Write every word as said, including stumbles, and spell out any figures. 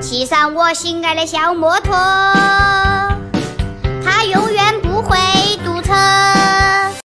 骑上我心爱的小摩托。